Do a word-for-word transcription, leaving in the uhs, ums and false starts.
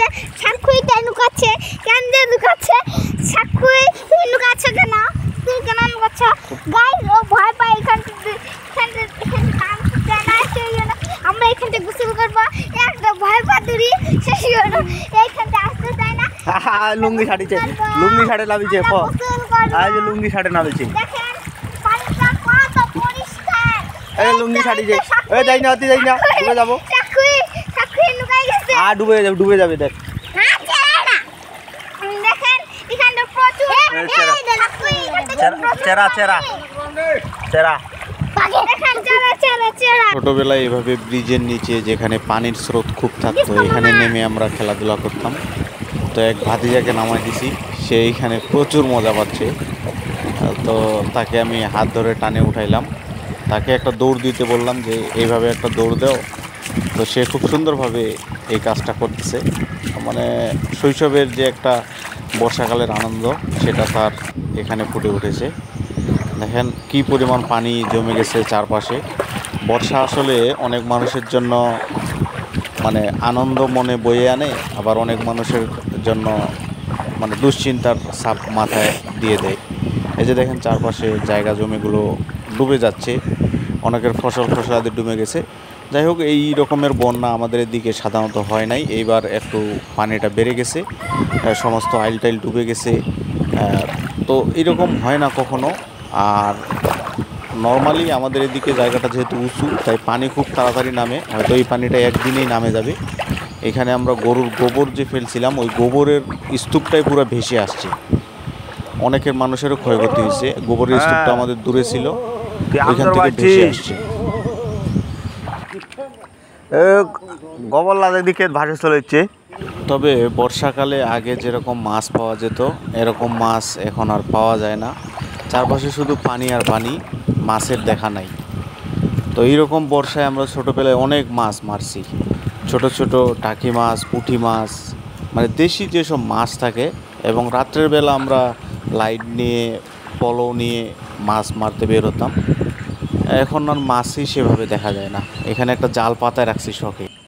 সাক্ষুই তাই লুকাচ্ছে কেন যে লুকাচ্ছে সাক্ষুই তুমি লুকাচ্ছ কেন তুই কেন লুকাচ্ছ গাইস ও ভয় পায় এখান থেকে এখান থেকে এখানে কাম করতে না সেই জন্য আমরা এখান থেকে গোসল করবো একটা ভয় পাতুরি সেই জন্য এইখান থেকে আসতে চাই না লুঙ্গি শাড়িছে লুঙ্গি শাড়ি লাভিছে প আজ লুঙ্গি শাড়ি নামিছে দেখেন পানিটা কত পরিষ্কার এই লুঙ্গি শাড়িছে এই যাই না অতি যাই না ডুবে যাবো সাক্ষুই সাক্ষুই লুকাই গেছে আর ডুবে যাবে ডুবে যাবে দেখ হ্যাঁ চেরা দেখেন এখানে প্রচুর চেরা চেরা চেরা ছোটবেলায় এভাবে ব্রিজের নিচে যেখানে পানির স্রোত খুব থাকতো এখানে নেমে আমরা খেলাধুলা করতাম। তো এক ভাতিজাকে নামাই দিছি, সে এইখানে প্রচুর মজা পাচ্ছে। তো তাকে আমি হাত ধরে টানে উঠাইলাম, তাকে একটা দৌড় দিতে বললাম যে এইভাবে একটা দৌড় দাও। তো সে খুব সুন্দরভাবে এই কাজটা করতেছে। মানে শৈশবের যে একটা বর্ষাকালের আনন্দ সেটা তার এখানে ফুটে উঠেছে। দেখেন কি পরিমাণ পানি জমে গেছে চারপাশে। বর্ষা আসলে অনেক মানুষের জন্য মানে আনন্দ মনে বয়ে আনে, আবার অনেক মানুষের জন্য মানে দুশ্চিন্তার ছাপ মাথায় দিয়ে দেয়। এই যে দেখেন চারপাশে জায়গা জমিগুলো ডুবে যাচ্ছে, অনেকের ফসল ফসলাদি ডুবে গেছে। যাই হোক, এই রকমের বন্যা আমাদের এদিকে সাধারণত হয় নাই, এইবার একটু পানিটা বেড়ে গেছে, সমস্ত আইল টাইল ডুবে গেছে। তো এরকম হয় না কখনো। আর নর্মালি আমাদের এদিকে জায়গাটা যেহেতু উঁচু, তাই পানি খুব তাড়াতাড়ি নামে, হয়তো এই পানিটা একদিনেই নামে যাবে। এখানে আমরা গরুর গোবর যে ফেলছিলাম, ওই গোবরের স্তূপটাই পুরো ভেসে আসছে। অনেকের মানুষেরও ক্ষয়ক্ষতি হয়েছে। গোবরের স্তূপটা আমাদের দূরে ছিল, ওইখান থেকে ভেসে আসছে। গোবর লাদের দিকে ভাসে চলেছে। তবে বর্ষাকালে আগে যেরকম মাছ পাওয়া যেত, এরকম মাছ এখন আর পাওয়া যায় না। চারপাশে শুধু পানি আর পানি, মাছের দেখা নাই। তো এইরকম বর্ষায় আমরা ছোটোবেলায় অনেক মাছ মারছি, ছোট ছোট টাকি মাছ, পুঁটি মাছ, মানে দেশি যেসব মাছ থাকে। এবং রাত্রের বেলা আমরা লাইট নিয়ে পলো নিয়ে মাছ মারতে বের হতাম। এখন আর মাছই সেভাবে দেখা যায় না। এখানে একটা জাল পাতায় রাখছি শখে।